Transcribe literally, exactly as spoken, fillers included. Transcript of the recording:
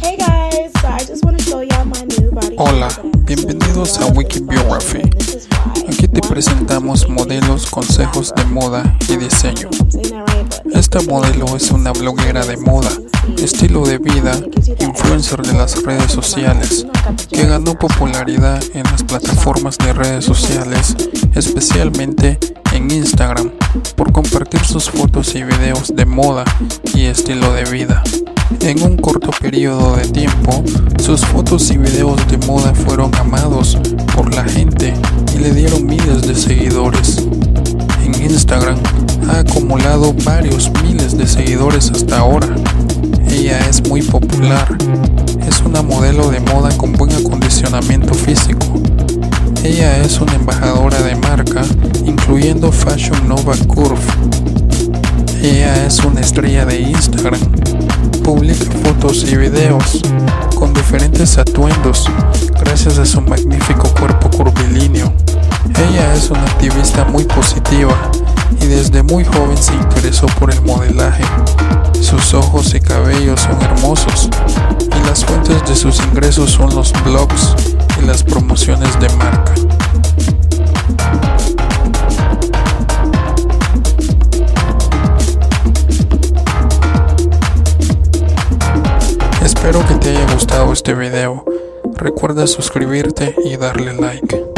Hey guys, so I just want to show y'all my new body. Hola, bienvenidos a Wikibiography. Aquí te presentamos modelos, consejos de moda y diseño. Esta modelo es una bloguera de moda, estilo de vida, influencer de las redes sociales, que ganó popularidad en las plataformas de redes sociales, especialmente en Instagram, por compartir sus fotos y videos de moda y estilo de vida. En un corto periodo de tiempo, sus fotos y videos de moda fueron amados por la gente y le dieron miles de seguidores. En Instagram ha acumulado varios miles de seguidores hasta ahora. Ella es muy popular. Es una modelo de moda con buen acondicionamiento físico. Ella es una embajadora de marca, incluyendo Fashion Nova Curve. Ella es una estrella de Instagram. Publica fotos y videos con diferentes atuendos gracias a su magnífico cuerpo curvilíneo. Ella es una activista muy positiva y desde muy joven se interesó por el modelaje. Sus ojos y cabello son hermosos y las fuentes de sus ingresos son los blogs y las promociones de marca. Espero que te haya gustado este video. Recuerda suscribirte y darle like.